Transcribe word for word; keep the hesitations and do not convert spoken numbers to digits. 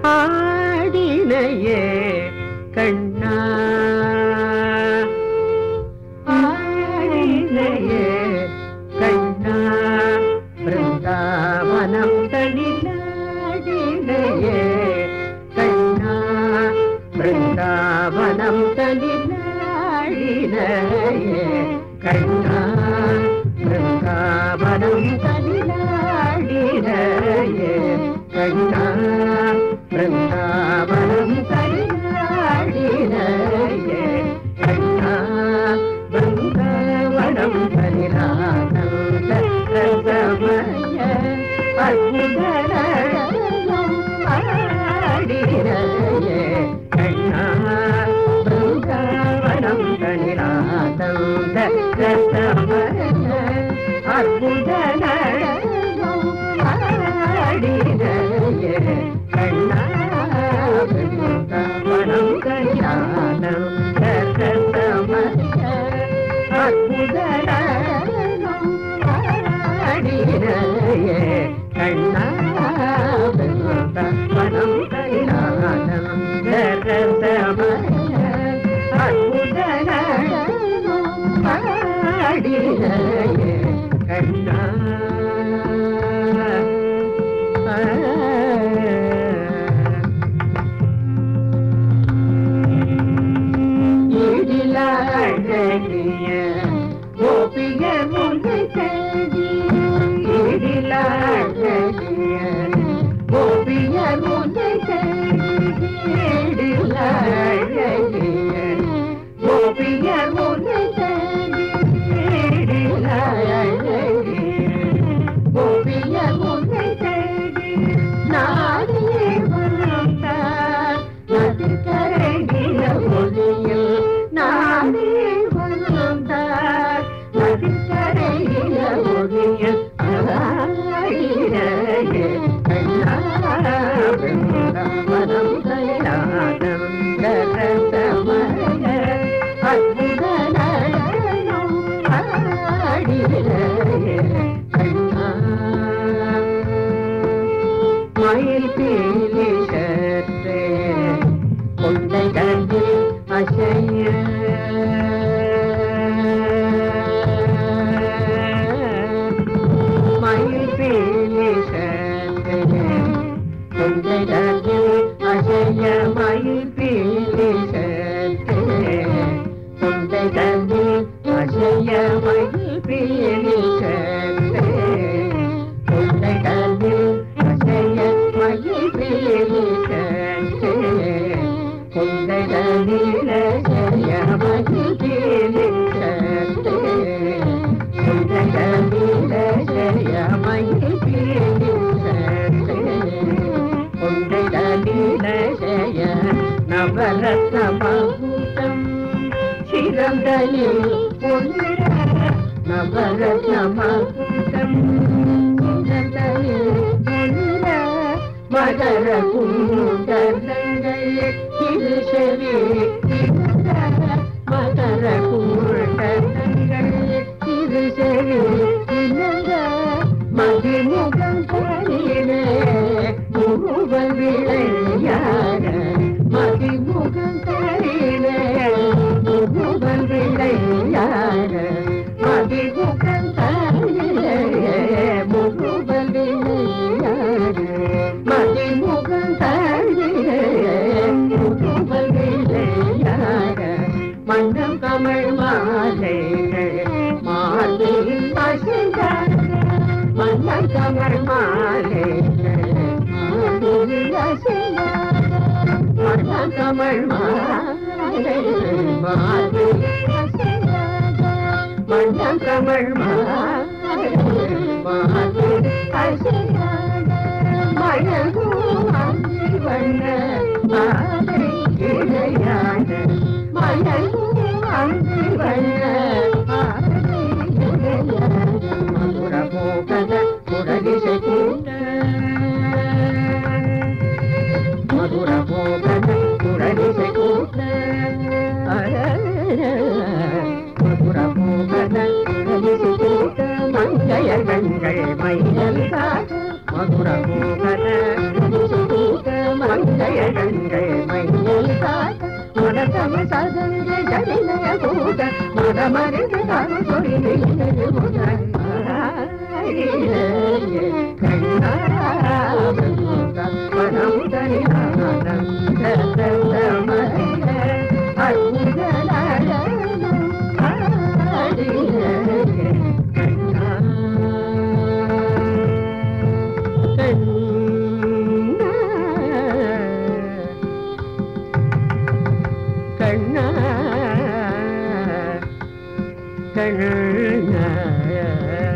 ஆடினையே கண்ணா ஆடினையே கண்ணா பிருந்தாவனம் தனிலாடினையே கண்ணா பிருந்தாவனம் தனிலாடினையே கண்ணா பிருந்தாவனம் தனிலாடினையே கண்ணா பிருந்தாவனம் தனிலாடினையே கண்ணா பிருந்தாவனம் தனிலானந்த ரசமய அற்புதம் ஆடினையே கண்ணா பிருந்தாவனம் தனிலானந்த ரசமய அற்புதம் ஆடினையே கண்ணா பிருந்தாவனம் தனிலானந்த ரசமய அற்புதம் ஆடினையே கண்ணா பிருந்தாவனம் தனிலானந்த ரசமய அற்புதம் ஆடினையே கண்ணா இடிலாழகிய கோபியர் முன்னை தேடி இடிலாழகிய கோபியர் முன்னை தேடி இடிலாழகிய கோபியர் முன்னை தேடி இடிலாழகிய கோபியர் முன்னை தேடி நாடியே வந்தார் நதிக்கரையில ஒளியில் நாடியே வந்தார் நதிக்கரையில ஒளியில் ஆடினையே கண்ணா பிருந்தாவனம் தனிலானந்த ரசமய அற்புதம் ஆடினையே கண்ணா மயில் பீலி சற்றே கொண்டை கண்ணில் அசைய மயில் பீலி சற்றே கொண்டை கண்ணில் அசைய மயில் பீலி சற்றே கொண்டை கண்ணில் அசைய மயில் பீலி சற்றே கொண்டை கண்ணில் அசைய மயில் பீலி சற்றே கொண்டை கண்ணில் அசைய மயில் பீலி சற்றே கொண்டை கண்ணில் அசைய மயில் பீலி சற்றே கொண்டை கண்ணில் அசைய நவரத்ன மகுடம் சிறந்தலில் பொன்னிற நவரத்ன மகுடம் சிறந்தலில் பொன்னிற மகர குண்டலங்கள் இது செவி மகர குண்டலங்கள் இது செவி இனங்க மதிமுகம் கரிலே முருகன் விளையாட மதிமுகம் கரிலே முருகன் விளையாட மதிமுகம் கரிலே முருகன் விளையாட மதிமுகம் கரிலே முருகன் விளையாட மண்டம் கமழ் மாலைகள் மாலையில் அசைந்தாட மண்டம் கமழ் மாலைகள் மாலையில் அசைந்தாட மண்டம் கமழ் மாலைகள் மாலையில் அசைந்தாட மண்டம் கமழ் மாலைகள் மாலையில் அசைந்தாட மயங்கும் அந்தி வண்ண மாலை இளையாட மயங்கும் அந்தி வண்ண மாலை இளையாட மதுர போகத குடலிசை கூட்ட மதுர போகத குடலிசை கூட்ட மதுர போகத குடலிசை கூட்ட மங்கையர் கண்கள் மையல் காட்ட மதுர போகத குடலிசை கூட்ட மங்கை மனமறிந்து தானு சொல்லி முதல் கண்ணா மனம் தனியானம் கண்ணா கண்ணா